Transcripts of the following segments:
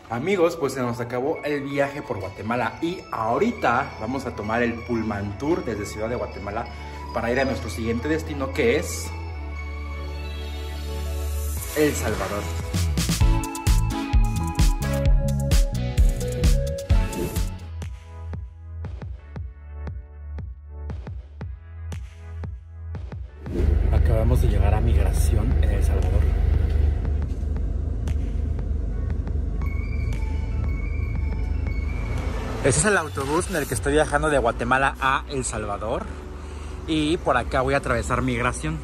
Amigos, pues se nos acabó el viaje por Guatemala y ahorita vamos a tomar el Pullman Tour desde Ciudad de Guatemala para ir a nuestro siguiente destino, que es El Salvador. Acabamos de llegar a migración en El Salvador. Ese es el autobús en el que estoy viajando de Guatemala a El Salvador. Y por acá voy a atravesar migración.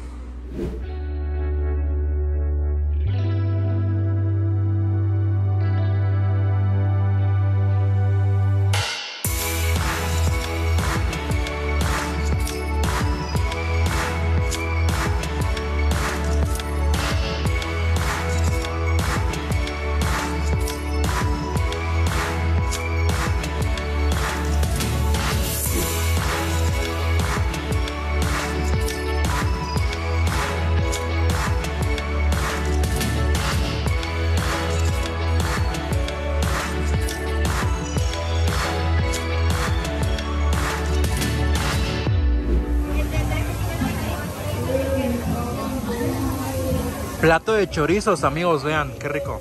Plato de chorizos, amigos, vean, qué rico.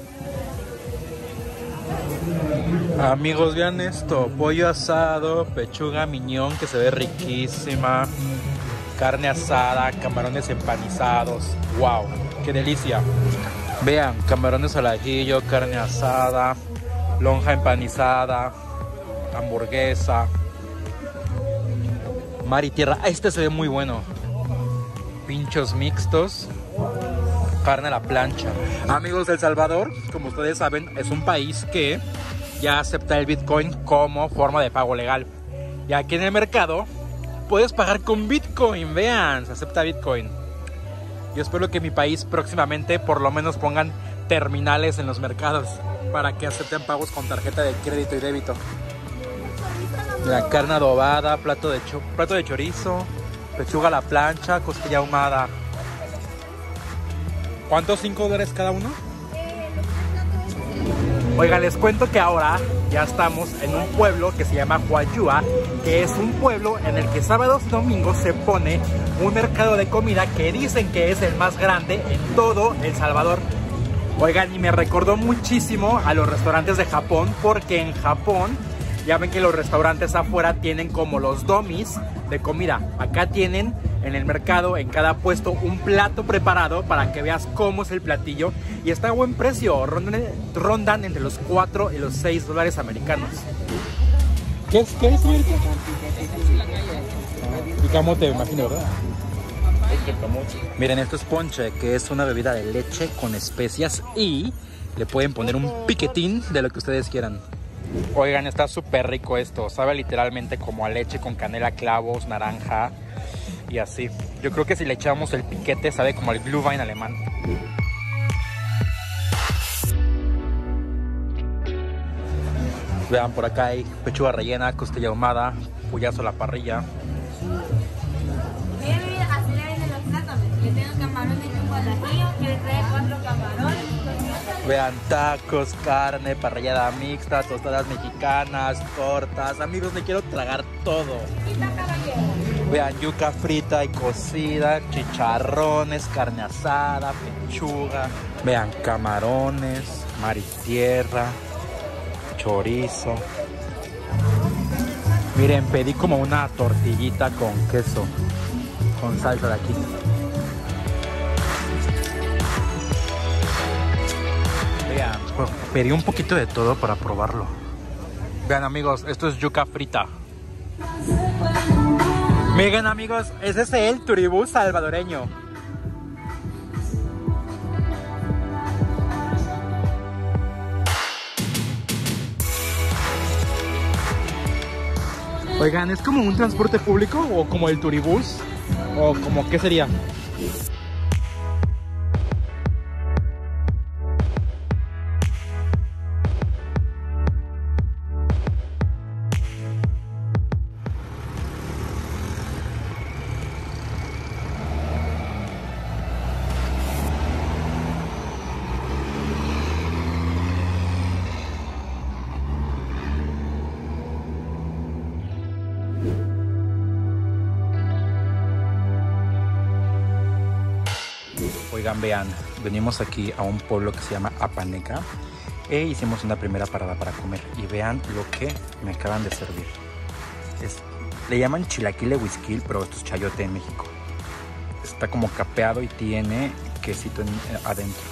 Amigos, vean esto, pollo asado, pechuga miñón que se ve riquísima, carne asada, camarones empanizados, wow, qué delicia. Vean, camarones al ajillo, carne asada, lonja empanizada, hamburguesa, mar y tierra. Este se ve muy bueno. Pinchos mixtos, carne a la plancha. Amigos, El Salvador, como ustedes saben, es un país que ya acepta el Bitcoin como forma de pago legal. Y aquí en el mercado puedes pagar con Bitcoin. Vean, se acepta Bitcoin. Yo espero que en mi país próximamente por lo menos pongan terminales en los mercados para que acepten pagos con tarjeta de crédito y débito. La carne adobada, plato de chorizo, pechuga a la plancha, costilla ahumada. ¿Cuántos? $5 cada uno? Oigan, les cuento que ahora ya estamos en un pueblo que se llama Huayúa, que es un pueblo en el que sábados y domingos se pone un mercado de comida que dicen que es el más grande en todo El Salvador. Oigan, y me recordó muchísimo a los restaurantes de Japón, porque en Japón ya ven que los restaurantes afuera tienen como los domis de comida. Acá tienen en el mercado, en cada puesto, un plato preparado para que veas cómo es el platillo. Y está a buen precio, rondan entre los $4 y los $6 americanos. ¿Qué es, Mirka? Y camote, me imagino, ¿verdad? Miren, esto es ponche, que es una bebida de leche con especias y le pueden poner un piquetín de lo que ustedes quieran. Oigan, está súper rico esto. Sabe literalmente como a leche con canela, clavos, naranja y así. Yo creo que si le echamos el piquete sabe como el Glühwein alemán. Vean, por acá hay pechuga rellena, costilla ahumada, pollazo a la parrilla. Mira, así le venden los plátanos. Le tengo camarones tipo al ajillo, que trae 4 camarones. Vean, tacos, carne, parrillada mixta, tostadas mexicanas, tortas. Amigos, me quiero tragar todo. Vean, yuca frita y cocida, chicharrones, carne asada, pechuga. Vean, camarones, mar y tierra, chorizo. Miren, pedí como una tortillita con queso, con salsa de aquí. Vean, pedí un poquito de todo para probarlo. Vean, amigos, esto es yuca frita. Miren, amigos, ese es el turibús salvadoreño. Oigan, ¿es como un transporte público o como el turibús? ¿O como qué sería? Oigan, vean, venimos aquí a un pueblo que se llama Apaneca e hicimos una primera parada para comer. Y vean lo que me acaban de servir. Le llaman chilaquile huisquil, pero esto es chayote en México. Está como capeado y tiene quesito adentro.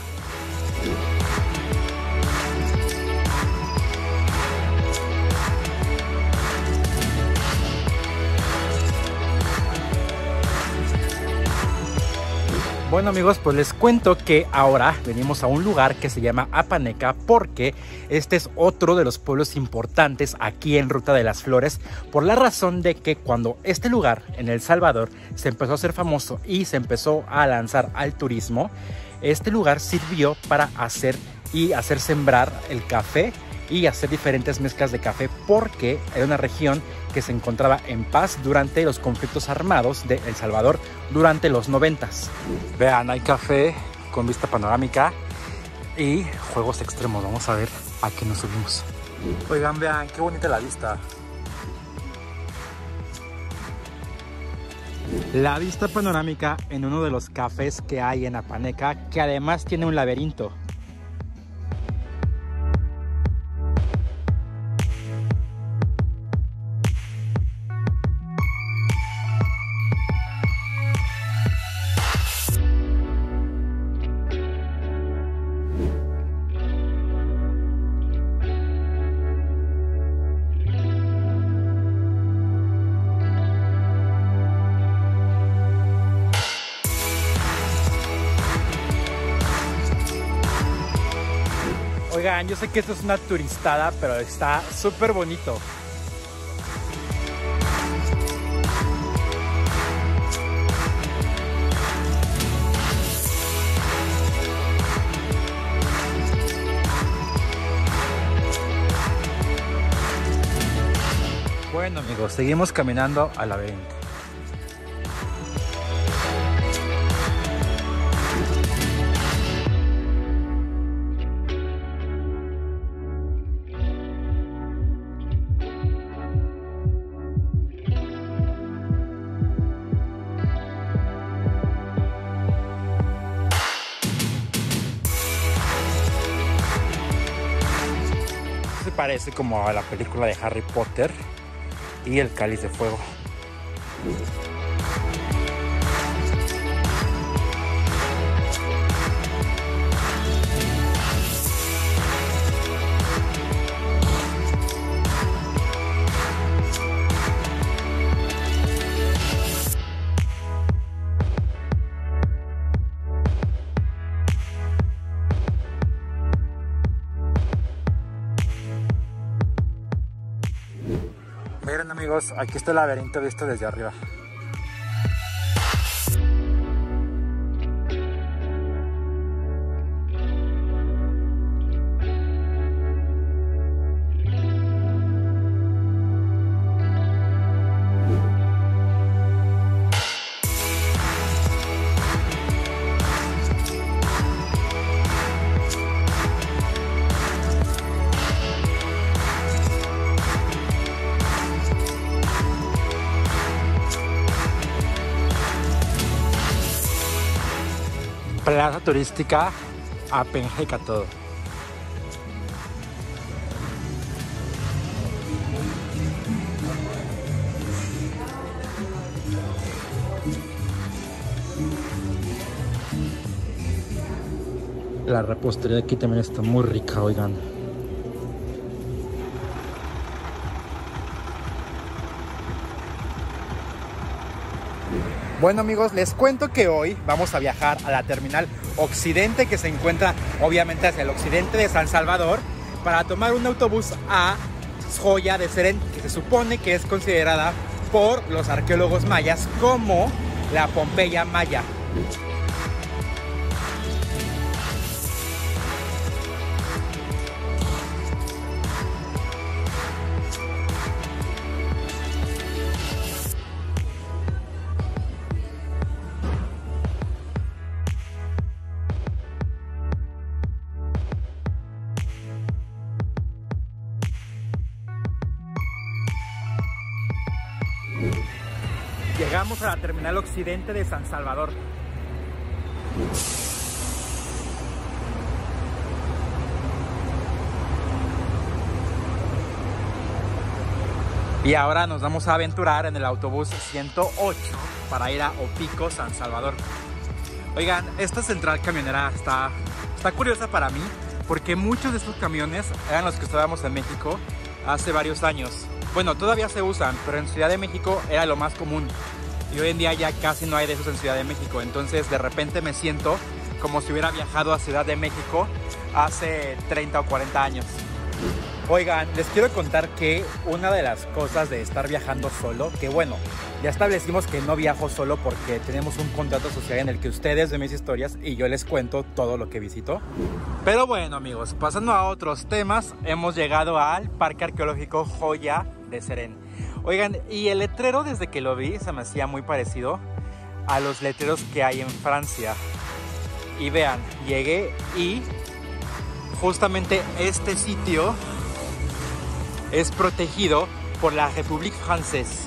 Bueno amigos, pues les cuento que ahora venimos a un lugar que se llama Apaneca porque este es otro de los pueblos importantes aquí en Ruta de las Flores, por la razón de que cuando este lugar en El Salvador se empezó a hacer famoso y se empezó a lanzar al turismo, este lugar sirvió para hacer sembrar el café y hacer diferentes mezclas de café, porque era una región que se encontraba en paz durante los conflictos armados de El Salvador durante los 90s. Vean, hay café con vista panorámica y juegos extremos. Vamos a ver a qué nos subimos. Oigan, vean, qué bonita la vista. La vista panorámica en uno de los cafés que hay en Apaneca, que además tiene un laberinto. Oigan, yo sé que esto es una turistada, pero está súper bonito. Bueno amigos, seguimos caminando al laberinto. Parece como a la película de Harry Potter y el Cáliz de Fuego. Miren amigos, aquí está el laberinto visto desde arriba. Plaza turística Apaneca todo. La repostería aquí también está muy rica, oigan. Bueno amigos, les cuento que hoy vamos a viajar a la terminal occidente, que se encuentra obviamente hacia el occidente de San Salvador, para tomar un autobús a Joya de Serén, que se supone que es considerada por los arqueólogos mayas como la Pompeya maya. Llegamos a la terminal occidente de San Salvador. Y ahora nos vamos a aventurar en el autobús 108 para ir a Opico, San Salvador. Oigan, esta central camionera está curiosa para mí porque muchos de estos camiones eran los que estábamos en México hace varios años. Bueno, todavía se usan, pero en Ciudad de México era lo más común. Y hoy en día ya casi no hay de esos en Ciudad de México. Entonces de repente me siento como si hubiera viajado a Ciudad de México hace 30 o 40 años. Oigan, les quiero contar que una de las cosas de estar viajando solo, que bueno, ya establecimos que no viajo solo porque tenemos un contrato social en el que ustedes ven mis historias y yo les cuento todo lo que visito. Pero bueno amigos, pasando a otros temas, hemos llegado al Parque Arqueológico Joya de Serén. Oigan, y el letrero desde que lo vi se me hacía muy parecido a los letreros que hay en Francia. Y vean, llegué y justamente este sitio es protegido por la République Française.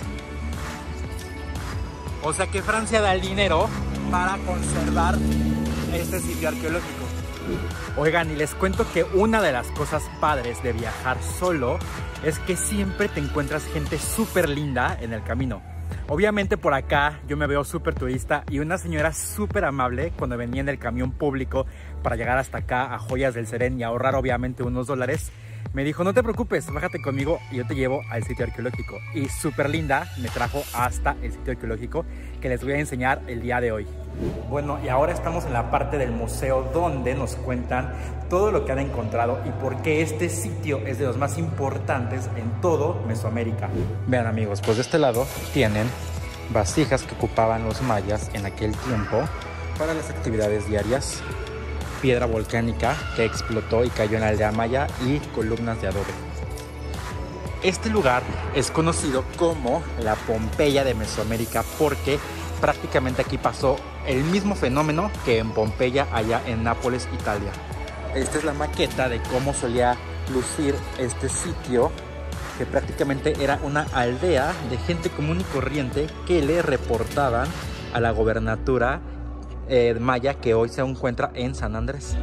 O sea que Francia da el dinero para conservar este sitio arqueológico. Oigan, y les cuento que una de las cosas padres de viajar solo es que siempre te encuentras gente súper linda en el camino. Obviamente por acá yo me veo súper turista y una señora súper amable cuando venía en el camión público para llegar hasta acá a Joyas del Serén y ahorrar obviamente unos dólares. Me dijo, no te preocupes, bájate conmigo y yo te llevo al sitio arqueológico. Y súper linda me trajo hasta el sitio arqueológico que les voy a enseñar el día de hoy. Bueno, y ahora estamos en la parte del museo donde nos cuentan todo lo que han encontrado y por qué este sitio es de los más importantes en todo Mesoamérica. Vean amigos, pues de este lado tienen vasijas que ocupaban los mayas en aquel tiempo para las actividades diarias, piedra volcánica que explotó y cayó en la aldea maya y columnas de adobe. Este lugar es conocido como la Pompeya de Mesoamérica porque prácticamente aquí pasó el mismo fenómeno que en Pompeya allá en Nápoles, Italia. Esta es la maqueta de cómo solía lucir este sitio, que prácticamente era una aldea de gente común y corriente que le reportaban a la gobernatura maya que hoy se encuentra en San Andrés.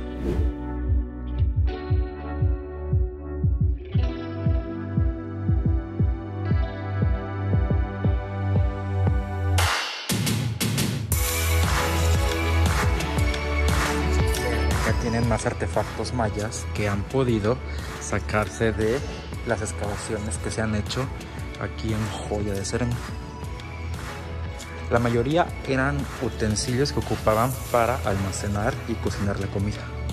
Acá tienen más artefactos mayas que han podido sacarse de las excavaciones que se han hecho aquí en Joya de Serén. La mayoría eran utensilios que ocupaban para almacenar y cocinar la comida.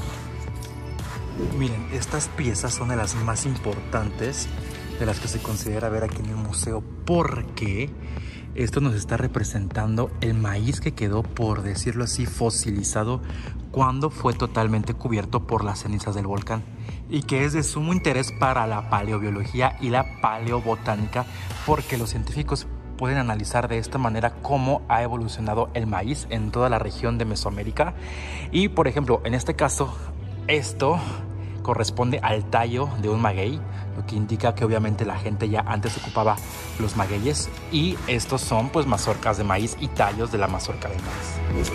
Miren, estas piezas son de las más importantes de las que se considera ver aquí en el museo porque esto nos está representando el maíz que quedó, por decirlo así, fosilizado cuando fue totalmente cubierto por las cenizas del volcán y que es de sumo interés para la paleobiología y la paleobotánica porque los científicos pueden analizar de esta manera cómo ha evolucionado el maíz en toda la región de Mesoamérica. Y por ejemplo, en este caso, esto corresponde al tallo de un maguey, lo que indica que obviamente la gente ya antes ocupaba los magueyes y estos son pues mazorcas de maíz y tallos de la mazorca de maíz.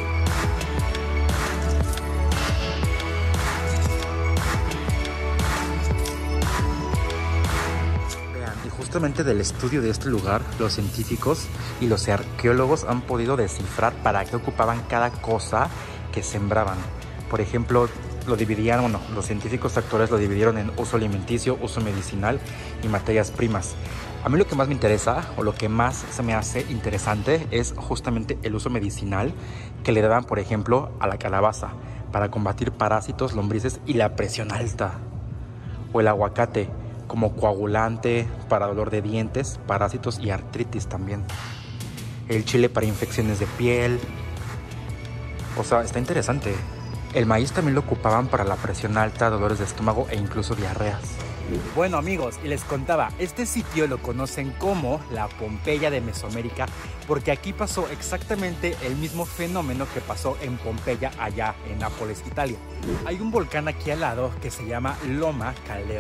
Justamente del estudio de este lugar, los científicos y los arqueólogos han podido descifrar para qué ocupaban cada cosa que sembraban. Por ejemplo, lo dividían, bueno, los científicos actuales lo dividieron en uso alimenticio, uso medicinal y materias primas. A mí lo que más me interesa o lo que más se me hace interesante es justamente el uso medicinal que le daban, por ejemplo, a la calabaza para combatir parásitos, lombrices y la presión alta. O el aguacate como coagulante para dolor de dientes, parásitos y artritis también. El chile para infecciones de piel. O sea, está interesante. El maíz también lo ocupaban para la presión alta, dolores de estómago e incluso diarreas. Bueno amigos, y les contaba, este sitio lo conocen como la Pompeya de Mesoamérica porque aquí pasó exactamente el mismo fenómeno que pasó en Pompeya allá en Nápoles, Italia. Hay un volcán aquí al lado que se llama Loma Caldera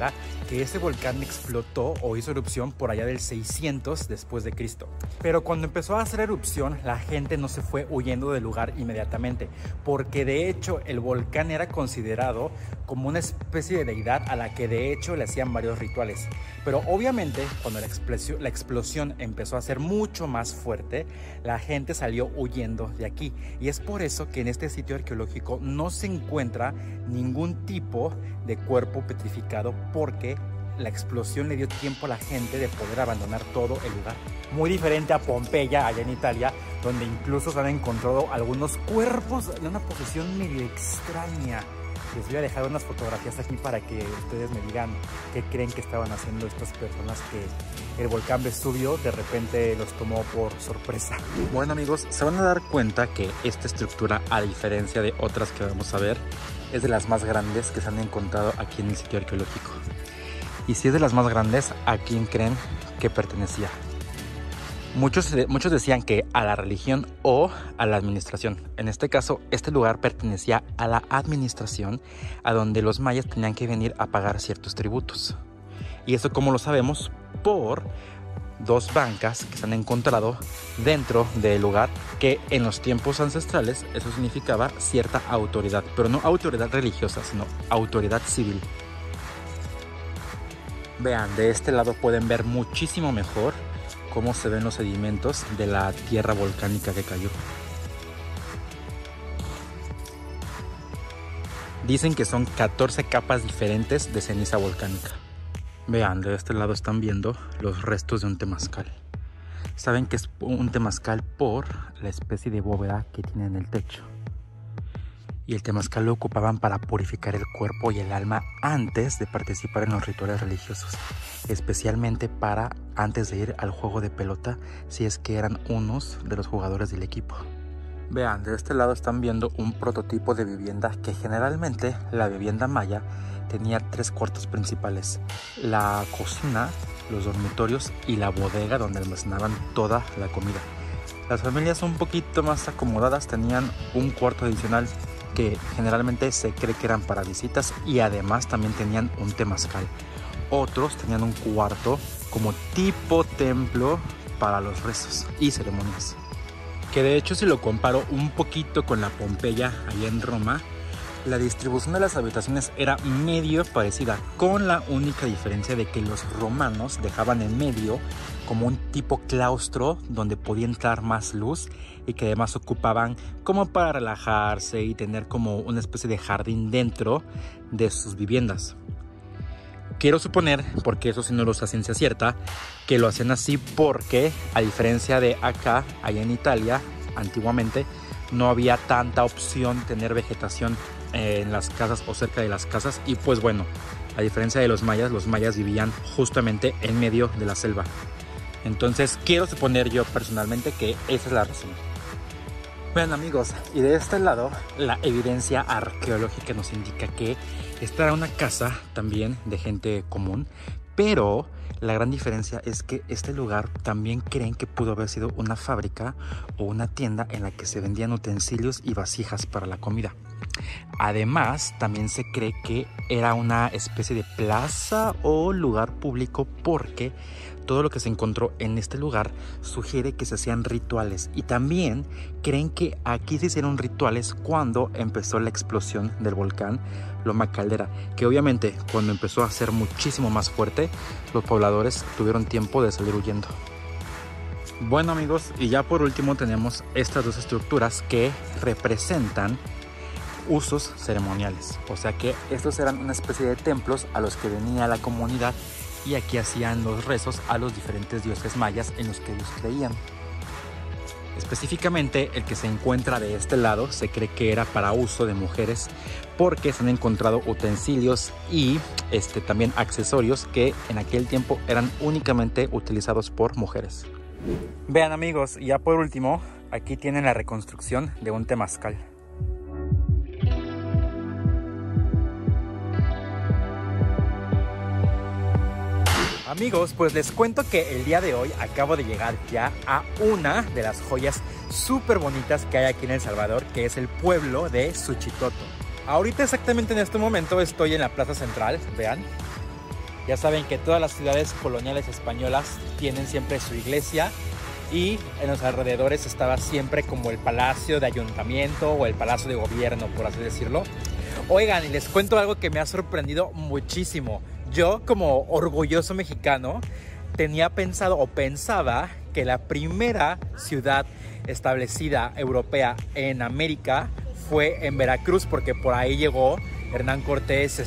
que ese volcán explotó o hizo erupción por allá del 600 después de Cristo. Pero cuando empezó a hacer erupción, la gente no se fue huyendo del lugar inmediatamente, porque de hecho el volcán era considerado como una especie de deidad a la que de hecho le hacían varios rituales. Pero obviamente cuando la explosión empezó a ser mucho más fuerte, la gente salió huyendo de aquí. Y es por eso que en este sitio arqueológico no se encuentra ningún tipo de cuerpo petrificado, porque la explosión le dio tiempo a la gente de poder abandonar todo el lugar. Muy diferente a Pompeya, allá en Italia, donde incluso se han encontrado algunos cuerpos en una posición medio extraña. Les voy a dejar unas fotografías aquí para que ustedes me digan qué creen que estaban haciendo estas personas que el volcán Vesubio de repente los tomó por sorpresa. Bueno amigos, se van a dar cuenta que esta estructura, a diferencia de otras que vamos a ver, es de las más grandes que se han encontrado aquí en el sitio arqueológico. Y si es de las más grandes, ¿a quién creen que pertenecía? Muchos decían que a la religión o a la administración. En este caso, este lugar pertenecía a la administración, a donde los mayas tenían que venir a pagar ciertos tributos. Y eso, como lo sabemos, por dos bancas que se han encontrado dentro del lugar, que en los tiempos ancestrales eso significaba cierta autoridad, pero no autoridad religiosa, sino autoridad civil. Vean, de este lado pueden ver muchísimo mejor cómo se ven los sedimentos de la tierra volcánica que cayó. Dicen que son 14 capas diferentes de ceniza volcánica. Vean, de este lado están viendo los restos de un temazcal. Saben que es un temazcal por la especie de bóveda que tiene en el techo. Y el temazcal lo ocupaban para purificar el cuerpo y el alma antes de participar en los rituales religiosos, especialmente para antes de ir al juego de pelota, si es que eran unos de los jugadores del equipo. Vean, de este lado están viendo un prototipo de vivienda que generalmente la vivienda maya tenía 3 cuartos principales: la cocina, los dormitorios y la bodega donde almacenaban toda la comida. Las familias un poquito más acomodadas tenían un cuarto adicional que generalmente se cree que eran para visitas, y además también tenían un temazcal. Otros tenían un cuarto como tipo templo para los rezos y ceremonias. Que de hecho, si lo comparo un poquito con la Pompeya allá en Roma, la distribución de las habitaciones era medio parecida, con la única diferencia de que los romanos dejaban en medio como un tipo claustro donde podía entrar más luz, y que además ocupaban como para relajarse y tener como una especie de jardín dentro de sus viviendas. Quiero suponer, porque eso sí no lo sé a ciencia cierta, que lo hacían así porque, a diferencia de acá, allá en Italia, antiguamente no había tanta opción tener vegetación en las casas o cerca de las casas, y pues bueno, a diferencia de los mayas vivían justamente en medio de la selva. Entonces quiero suponer yo personalmente que esa es la razón. Vean amigos, y de este lado la evidencia arqueológica nos indica que esta era una casa también de gente común, pero la gran diferencia es que este lugar también creen que pudo haber sido una fábrica o una tienda en la que se vendían utensilios y vasijas para la comida. Además, también se cree que era una especie de plaza o lugar público, porque todo lo que se encontró en este lugar sugiere que se hacían rituales, y también creen que aquí se hicieron rituales cuando empezó la explosión del volcán Loma Caldera, que obviamente cuando empezó a ser muchísimo más fuerte, los pobladores tuvieron tiempo de salir huyendo. Bueno amigos, y ya por último tenemos estas dos estructuras que representan usos ceremoniales, o sea que estos eran una especie de templos a los que venía la comunidad, y aquí hacían los rezos a los diferentes dioses mayas en los que ellos creían. Específicamente el que se encuentra de este lado se cree que era para uso de mujeres, porque se han encontrado utensilios y también accesorios que en aquel tiempo eran únicamente utilizados por mujeres. Vean amigos, y ya por último, aquí tienen la reconstrucción de un temazcal. Amigos, pues les cuento que el día de hoy acabo de llegar ya a una de las joyas súper bonitas que hay aquí en El Salvador, que es el pueblo de Suchitoto. Ahorita exactamente en este momento estoy en la plaza central, vean. Ya saben que todas las ciudades coloniales españolas tienen siempre su iglesia y en los alrededores estaba siempre como el palacio de ayuntamiento o el palacio de gobierno, por así decirlo. Oigan, y les cuento algo que me ha sorprendido muchísimo. Yo, como orgulloso mexicano, tenía pensado o pensaba que la primera ciudad establecida europea en América fue en Veracruz, porque por ahí llegó Hernán Cortés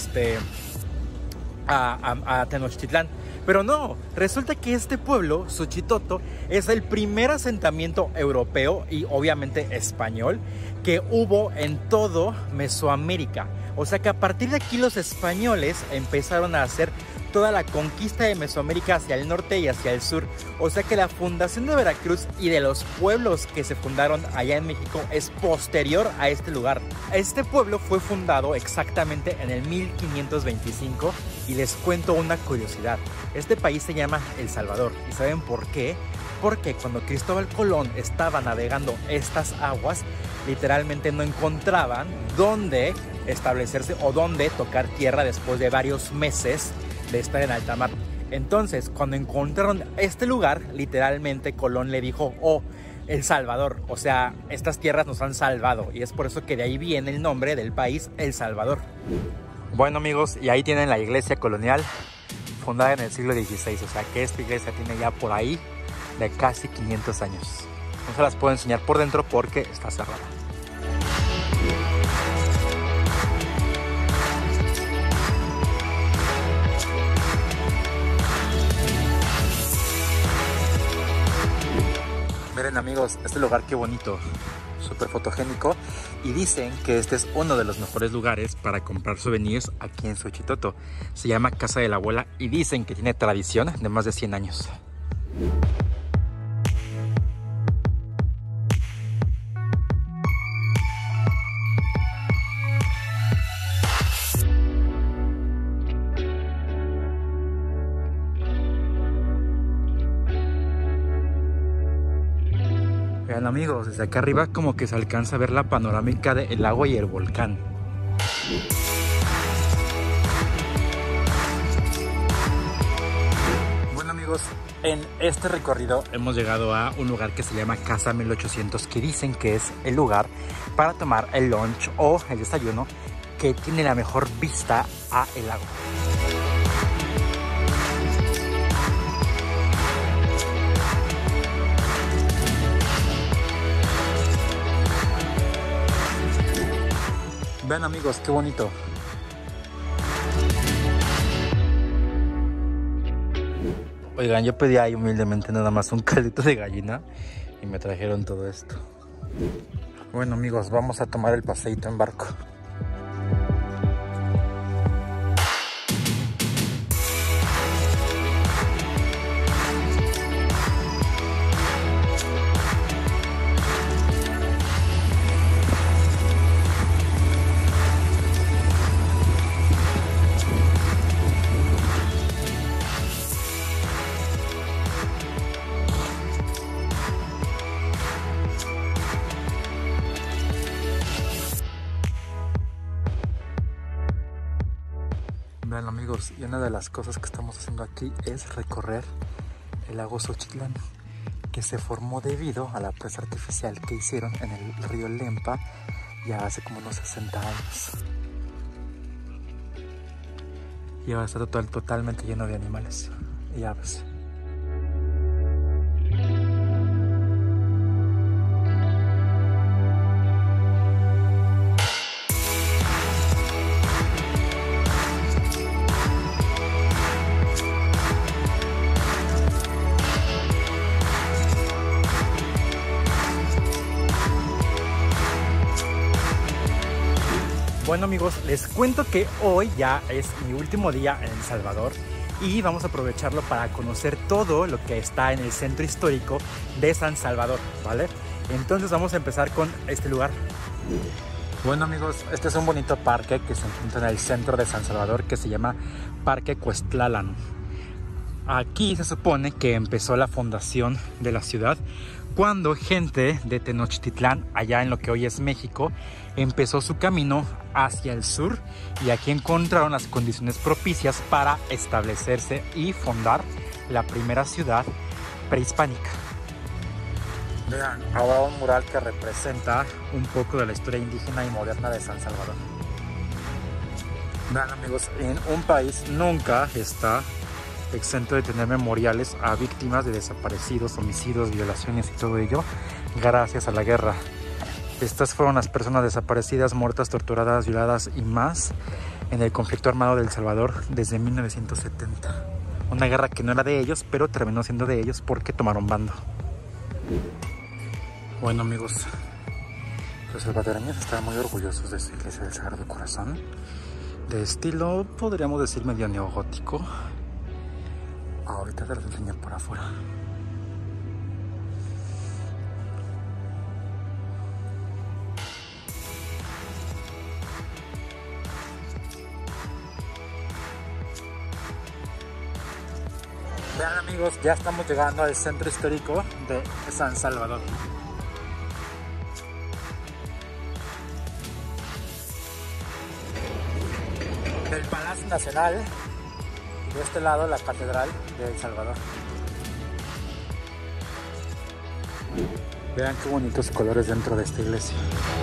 a Tenochtitlán. Pero no, resulta que este pueblo, Xochitoto, es el primer asentamiento europeo y obviamente español que hubo en todo Mesoamérica. O sea que a partir de aquí los españoles empezaron a hacer toda la conquista de Mesoamérica hacia el norte y hacia el sur. O sea que la fundación de Veracruz y de los pueblos que se fundaron allá en México es posterior a este lugar. Este pueblo fue fundado exactamente en el 1525 y les cuento una curiosidad. Este país se llama El Salvador. ¿Y saben por qué? Porque cuando Cristóbal Colón estaba navegando estas aguas, literalmente no encontraban dónde establecerse o dónde tocar tierra después de varios meses de estar en alta mar. Entonces, cuando encontraron este lugar, literalmente Colón le dijo: oh, El Salvador, o sea, estas tierras nos han salvado, y es por eso que de ahí viene el nombre del país, El Salvador. Bueno, amigos, y ahí tienen la iglesia colonial fundada en el siglo XVI, o sea que esta iglesia tiene ya por ahí de casi 500 años. No se las puedo enseñar por dentro porque está cerrada. Miren, amigos, este lugar qué bonito, súper fotogénico, y dicen que este es uno de los mejores lugares para comprar souvenirs aquí en Xochitoto. Se llama Casa de la Abuela y dicen que tiene tradición de más de 100 años. Vean, amigos, desde acá arriba como que se alcanza a ver la panorámica del lago y el volcán. Bueno, amigos, en este recorrido hemos llegado a un lugar que se llama Casa 1800, que dicen que es el lugar para tomar el lunch o el desayuno que tiene la mejor vista a el lago. Vean, amigos, qué bonito. Oigan, yo pedí ahí humildemente nada más un caldito de gallina y me trajeron todo esto. Bueno, amigos, vamos a tomar el paseíto en barco. Vean, amigos, y una de las cosas que estamos haciendo aquí es recorrer el lago Xochitlán, que se formó debido a la presa artificial que hicieron en el río Lempa ya hace como unos 60 años. Y ahora está totalmente lleno de animales y aves. Bueno, amigos, les cuento que hoy ya es mi último día en El Salvador y vamos a aprovecharlo para conocer todo lo que está en el centro histórico de San Salvador, ¿vale? Entonces vamos a empezar con este lugar. Bueno, amigos, este es un bonito parque que se encuentra en el centro de San Salvador, que se llama Parque Cuestlalan. Aquí se supone que empezó la fundación de la ciudad, cuando gente de Tenochtitlán, allá en lo que hoy es México, empezó su camino hacia el sur y aquí encontraron las condiciones propicias para establecerse y fundar la primera ciudad prehispánica. Vean, ahora un mural que representa un poco de la historia indígena y moderna de San Salvador. Vean, amigos, en un país nunca está exento de tener memoriales a víctimas de desaparecidos, homicidios, violaciones y todo ello gracias a la guerra. Estas fueron las personas desaparecidas, muertas, torturadas, violadas y más en el conflicto armado de El Salvador desde 1970. Una guerra que no era de ellos, pero terminó siendo de ellos porque tomaron bando. Bueno, amigos, los salvadoreños están muy orgullosos de su iglesia del Sagrado Corazón, de estilo, podríamos decir, medio neogótico. Ahorita te los enseño por afuera. Vean, amigos, ya estamos llegando al centro histórico de San Salvador. Del Palacio Nacional y de este lado la Catedral de El Salvador. Vean qué bonitos colores dentro de esta iglesia.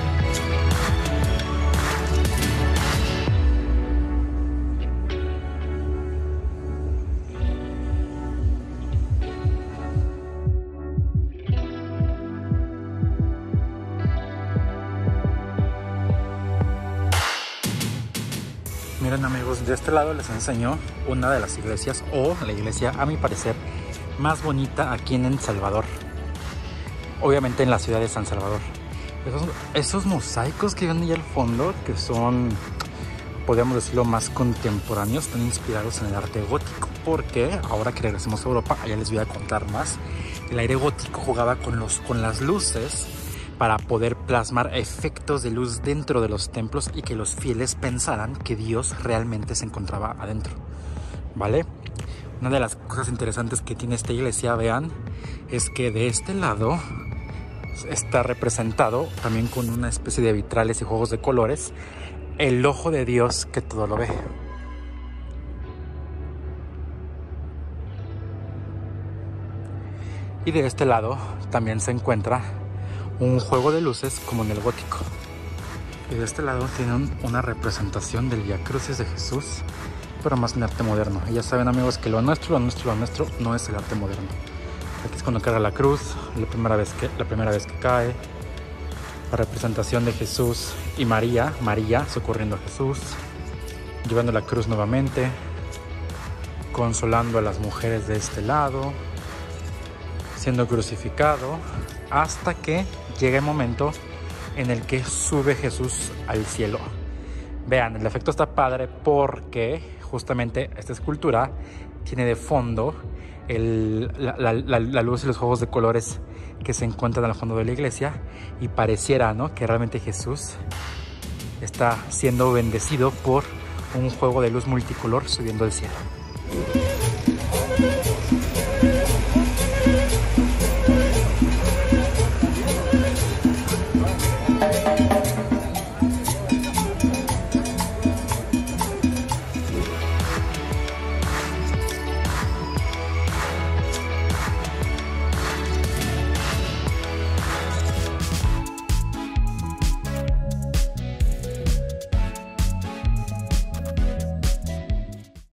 Miren, amigos, de este lado les enseño una de las iglesias, o la iglesia, a mi parecer, más bonita aquí en El Salvador. Obviamente en la ciudad de San Salvador. Esos mosaicos que ven ahí al fondo, que son, podríamos decirlo, más contemporáneos, están inspirados en el arte gótico. Porque ahora que regresemos a Europa, allá les voy a contar más. El aire gótico jugaba con las luces para poder plasmar efectos de luz dentro de los templos y que los fieles pensaran que Dios realmente se encontraba adentro, ¿vale? Una de las cosas interesantes que tiene esta iglesia, vean, es que de este lado está representado también con una especie de vitrales y juegos de colores el ojo de Dios que todo lo ve. Y de este lado también se encuentra un juego de luces como en el gótico. Y de este lado tienen una representación del Vía Crucis de Jesús, pero más en arte moderno. Y ya saben, amigos, que lo nuestro no es el arte moderno. Aquí es cuando carga la cruz, la primera vez que cae, la representación de Jesús y María socorriendo a Jesús, llevando la cruz nuevamente, consolando a las mujeres de este lado, siendo crucificado, hasta que llega el momento en el que sube Jesús al cielo. Vean, el efecto está padre porque justamente esta escultura tiene de fondo la luz y los juegos de colores que se encuentran al fondo de la iglesia, y pareciera, ¿no?, que realmente Jesús está siendo bendecido por un juego de luz multicolor subiendo al cielo.